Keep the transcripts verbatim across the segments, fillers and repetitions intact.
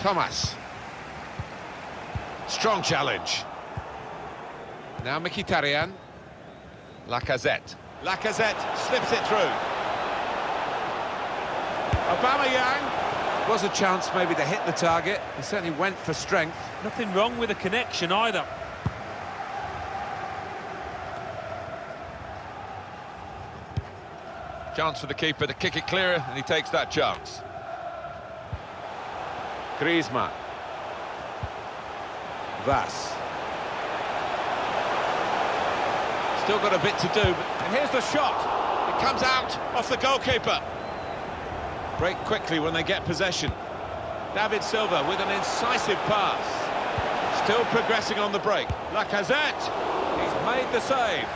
Thomas. Strong challenge. Now Mkhitaryan. Lacazette. Lacazette slips it through. Aubameyang. Was a chance maybe to hit the target. He certainly went for strength. Nothing wrong with the connection either. Chance for the keeper to kick it clear, and he takes that chance. Griezmann. Vass. Still got a bit to do, but and here's the shot. It comes out off the goalkeeper. Break quickly when they get possession. David Silva with an incisive pass. Still progressing on the break. Lacazette. He's made the save.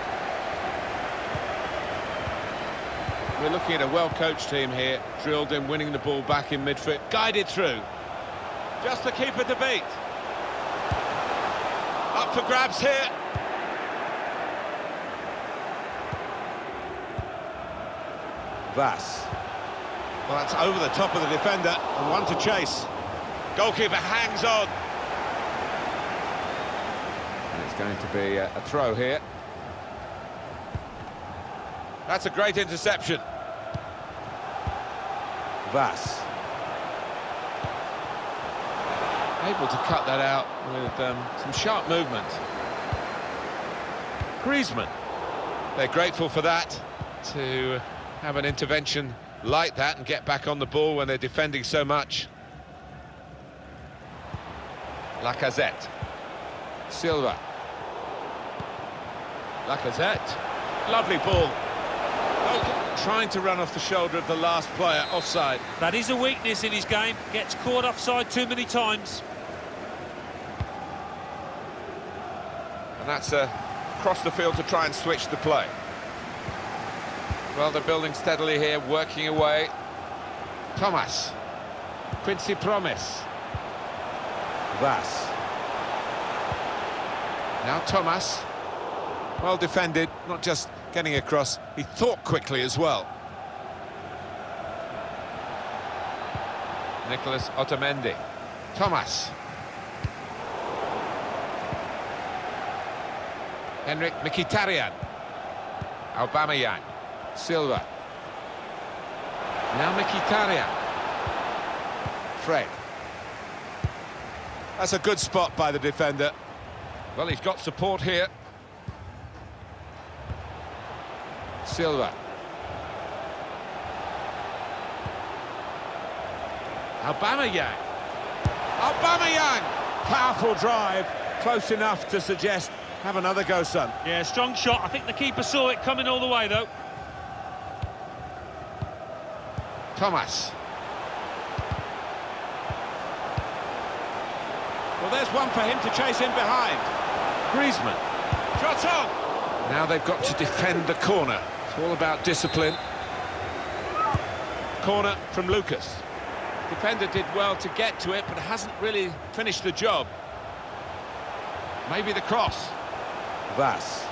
We're looking at a well-coached team here, drilled in winning the ball back in midfield, guided through. Just the keeper to beat. Up for grabs here. Vass. Well, that's over the top of the defender, and one to chase. Goalkeeper hangs on. And it's going to be a, a throw here. That's a great interception. Vass. Able to cut that out with um, some sharp movement. Griezmann. They're grateful for that, to have an intervention like that and get back on the ball when they're defending so much. Lacazette. Silva. Lacazette. Lovely ball. Trying to run off the shoulder of the last player, offside. That is a weakness in his game. Gets caught offside too many times. And that's uh, across the field to try and switch the play. Well, they're building steadily here, working away. Thomas. Quincy Promes. Vass. Now Thomas. Well defended, not just getting across, he thought quickly as well. Nicolas Otamendi. Thomas. Henrik Mkhitaryan. Aubameyang. Silva. Now Mkhitaryan. Fred. That's a good spot by the defender. Well, he's got support here. Silva. Aubameyang. Aubameyang! Powerful drive, close enough to suggest, have another go, son. Yeah, strong shot. I think the keeper saw it coming all the way, though. Thomas. Well, there's one for him to chase in behind. Griezmann. Shot on! Now they've got to defend the corner. It's all about discipline. Corner from Lucas. Defender did well to get to it, but hasn't really finished the job. Maybe the cross. Vass.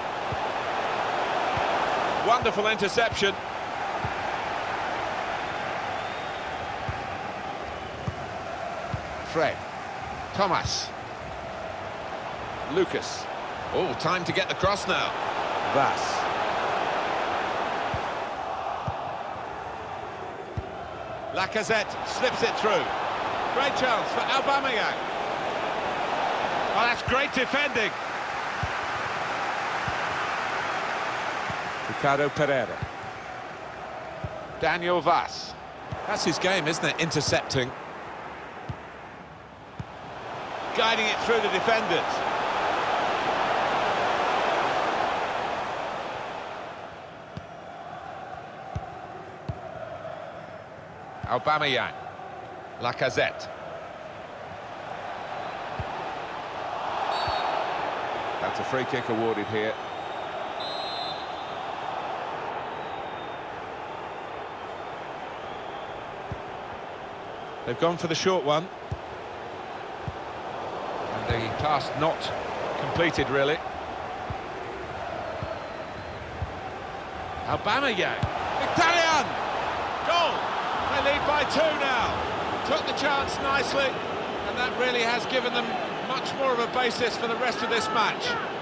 Wonderful interception. Fred. Thomas. Lucas. Oh, time to get the cross now. Vass. Lacazette slips it through. Great chance for Aubameyang. Oh, that's great defending. Ricardo Pereira. Daniel Vass. That's his game, isn't it? Intercepting. Guiding it through the defenders. Aubameyang. Lacazette. That's a free kick awarded here. They've gone for the short one. And the task not completed, really. Aubameyang. Italian! Goal! They lead by two now. Took the chance nicely, and that really has given them much more of a basis for the rest of this match.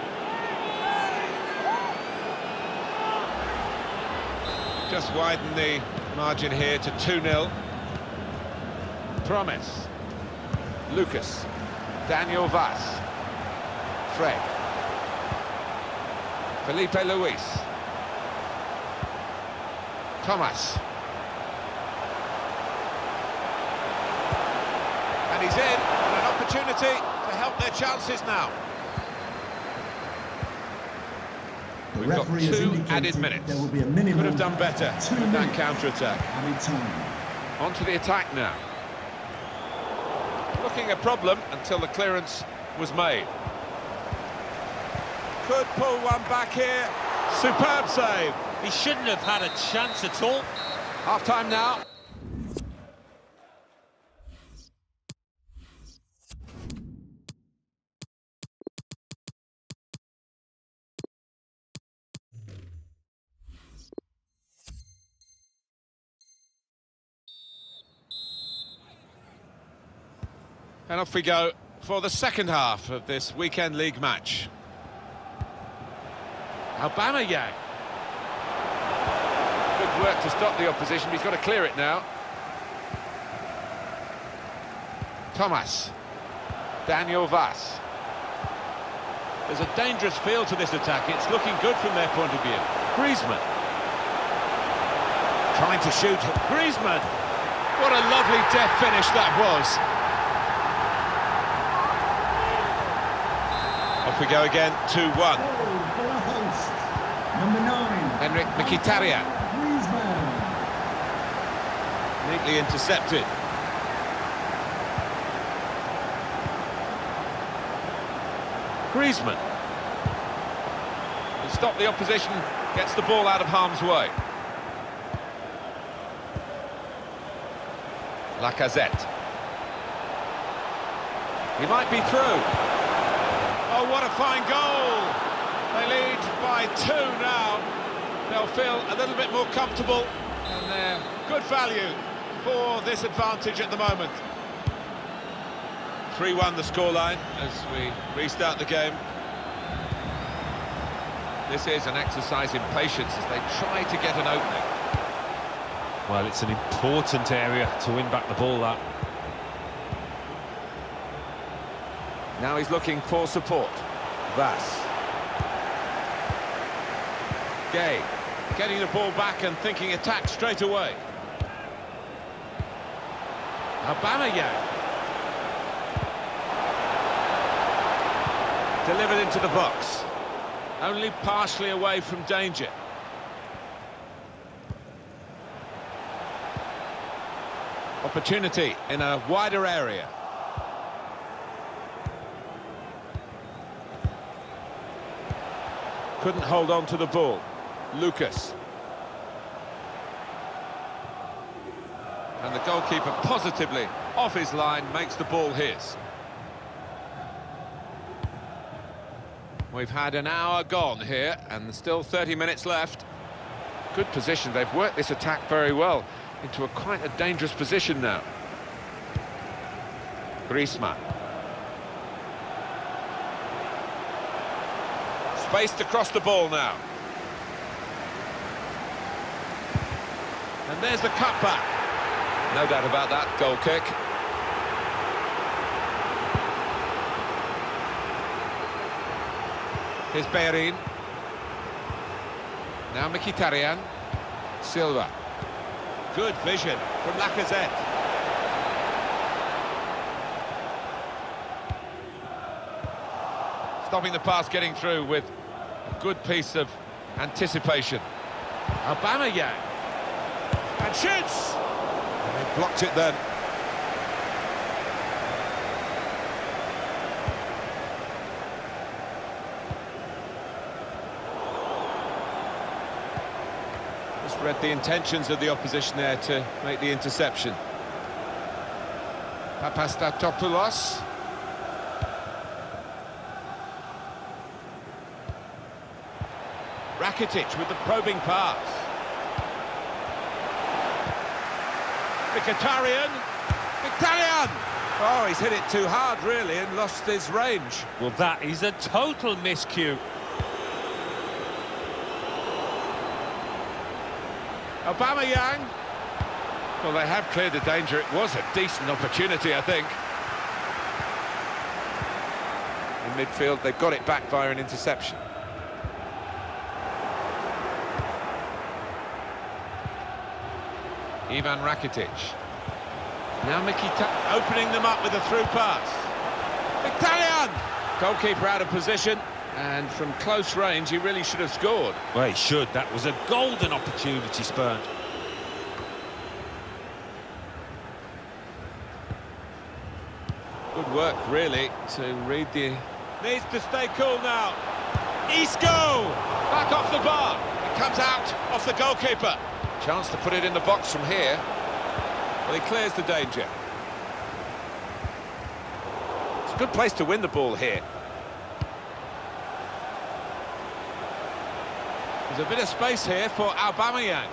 Just widen the margin here to two nil. Promise. Lucas. Daniel Vaz. Fred. Felipe Luis. Thomas. And he's in, and an opportunity to help their chances now. The We've got two added minutes. There will be a minimum Could have done better with that counter-attack. On to the attack now. Looking a problem until the clearance was made. Could pull one back here. Superb save. He shouldn't have had a chance at all. Half-time now. And off we go for the second half of this weekend league match. Aubameyang. Good work to stop the opposition, he's got to clear it now. Thomas. Daniel Vaz. There's a dangerous feel to this attack, it's looking good from their point of view. Griezmann. Trying to shoot. Griezmann. What a lovely deft finish that was. Off we go again, two one. For the host, number nine. Henrik Mkhitaryan. Griezmann. Neatly intercepted. Griezmann. To stop the opposition, gets the ball out of harm's way. Lacazette. He might be through. Oh, what a fine goal! They lead by two now. They'll feel a little bit more comfortable, and they're good value for this advantage at the moment. three one the scoreline as we restart the game. This is an exercise in patience as they try to get an opening. Well, it's an important area to win back the ball, that. Now he's looking for support. Vaz. Gay. Getting the ball back and thinking attack straight away. Aubameyang. Delivered into the box. Only partially away from danger. Opportunity in a wider area. Couldn't hold on to the ball. Lucas. And the goalkeeper positively off his line makes the ball his. We've had an hour gone here and still thirty minutes left. Good position, they've worked this attack very well into a quite a dangerous position now. Griezmann. Spaced across the ball now. And there's the cutback. No doubt about that, goal kick. Here's Bellerin. Now Mkhitaryan. Silva. Good vision from Lacazette. Stopping the pass, getting through with a good piece of anticipation. Aubameyang. And shoots! And he blocked it then. Just read the intentions of the opposition there to make the interception. Papastatopoulos. Rakitic with the probing pass. Mkhitaryan. Mkhitaryan! Oh, he's hit it too hard, really, and lost his range. Well, that is a total miscue. Aubameyang. Well, they have cleared the danger. It was a decent opportunity, I think. In midfield, they've got it back via an interception. Ivan Rakitic. Now Mkhitaryan opening them up with a through pass. Mkhitaryan! Goalkeeper out of position, and from close range, he really should have scored. Well, he should. That was a golden opportunity spurned. Good work, really, to read the... Needs to stay cool now. Isco! Back off the bar. It comes out off the goalkeeper. Chance to put it in the box from here. Well, he clears the danger. It's a good place to win the ball here. There's a bit of space here for Aubameyang.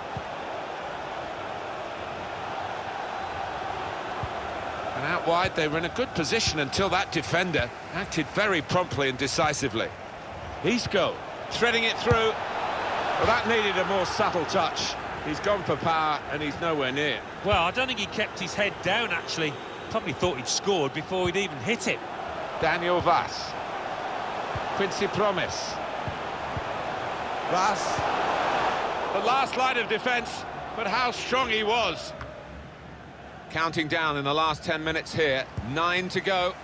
And out wide, they were in a good position until that defender acted very promptly and decisively. Isco threading it through. Well, that needed a more subtle touch. He's gone for power, and he's nowhere near. Well, I don't think he kept his head down, actually. Probably thought he'd scored before he'd even hit it. Daniel Vaz. Quincy Promes. Vaz. The last line of defence, but how strong he was. Counting down in the last ten minutes here. Nine to go.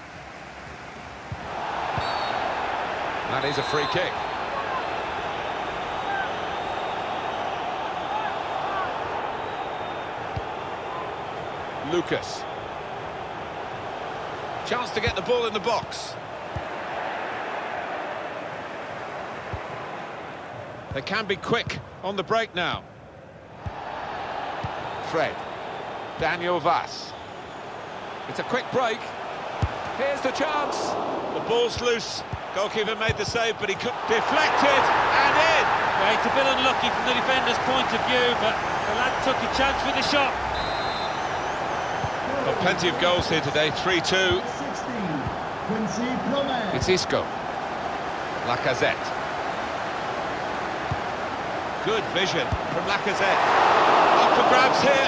That is a free kick. Lucas. Chance to get the ball in the box. They can be quick on the break now. Fred. Daniel Vaz. It's a quick break. Here's the chance. The ball's loose. Goalkeeper made the save, but he could deflected and in. Well, it's a bit unlucky from the defender's point of view, but the lad took a chance with the shot. Well, plenty of goals here today. three two. sixteen, Quincy Promes. It's Isco. Lacazette. Good vision from Lacazette. Up for grabs here.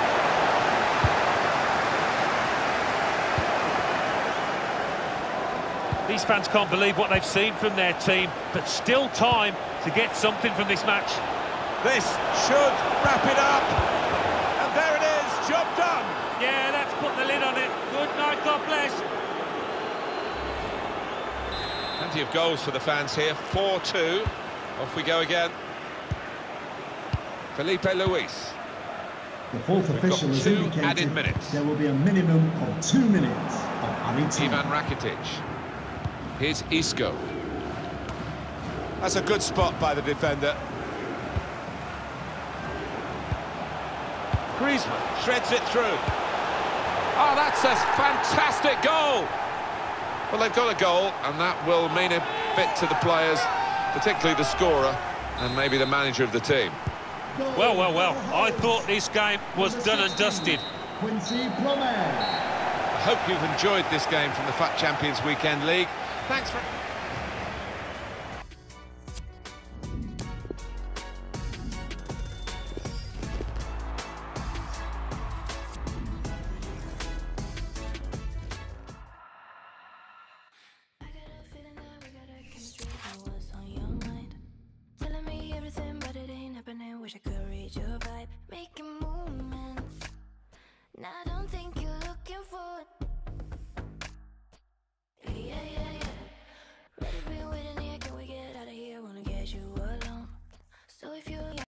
These fans can't believe what they've seen from their team, but still time to get something from this match. This should wrap it up. And there it is, job done. Yeah, that's put the lid on it. Good night, God bless. Plenty of goals for the fans here. four two. Off we go again. Felipe Luis. The fourth We've official got has two indicated added minutes. there will be a minimum of two minutes of added time. Ivan Rakitic. Here's Isco. That's a good spot by the defender. Griezmann shreds it through. Oh, that's a fantastic goal! Well, they've got a goal, and that will mean a bit to the players, particularly the scorer, and maybe the manager of the team. Well, well, well, I thought this game was done and dusted. Quincy Promes. I hope you've enjoyed this game from the F U T Champions Weekend League. Thanks for...